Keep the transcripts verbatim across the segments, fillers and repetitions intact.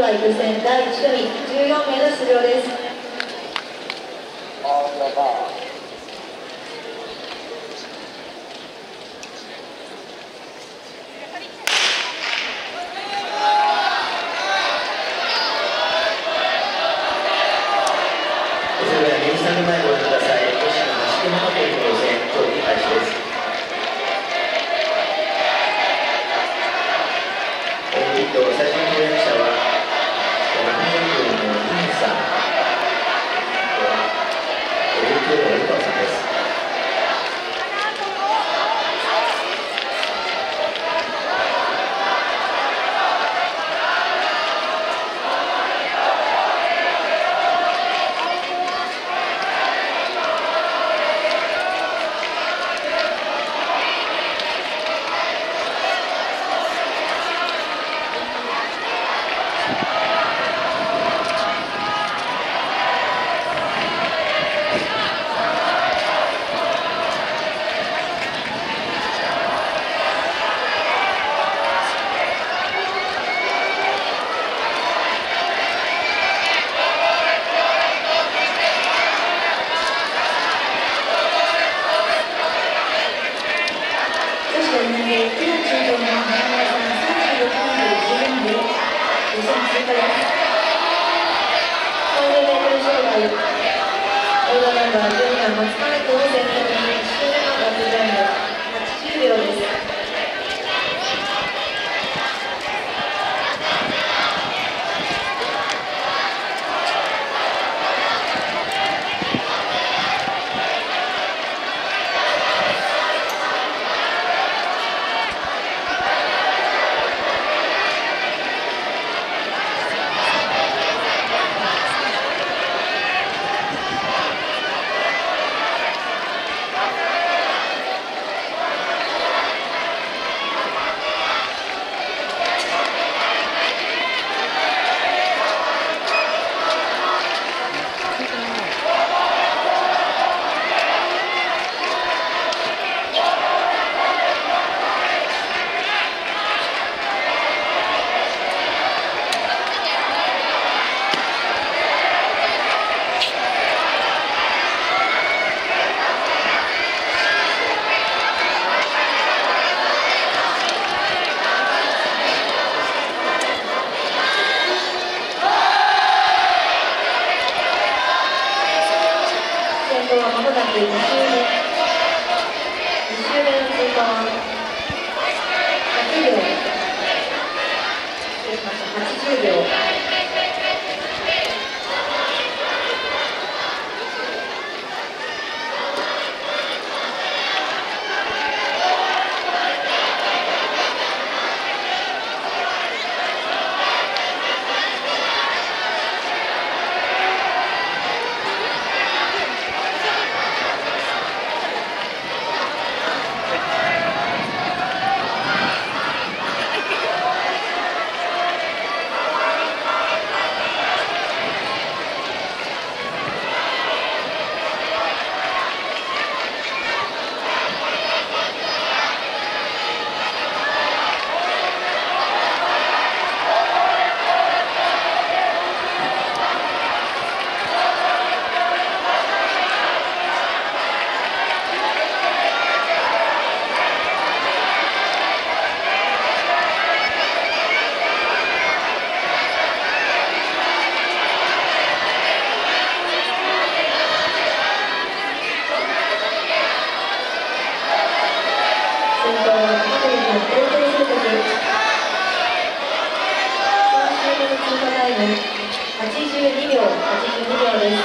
は予選だいいち組じゅうよん名の出場です。 それでは右下の前ご覧ください。女子のはち組の予選競技開始です。えー、と最初の跳躍者はななじゅうびょうのインさん、エルキューのエルパさんです。 に周目、に周目の通過ははちびょう、失礼しました、はちじゅうびょう。はちじゅうにびょう、はちじゅうにびょうです。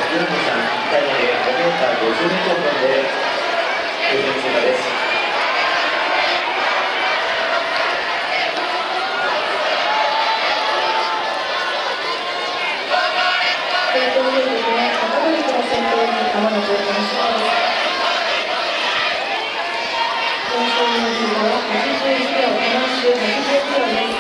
じゅうにさん、いっかいめでごメーターごじゅうにちょう飛んで予選通過です。 東京オリンピックの高森君を先頭に間もなくフィニッシュです。表彰の時間ははちじゅういちびょう、フランスはちじゅうにびょうです。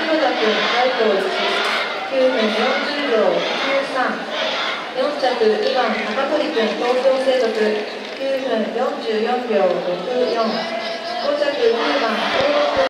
田君、ライトいち、きゅうふんよんじゅうびょうきゅうさん。よん着にばん高取君、東京聖徳、きゅうふんよんじゅうよんびょうろくよん。ご着にばん東北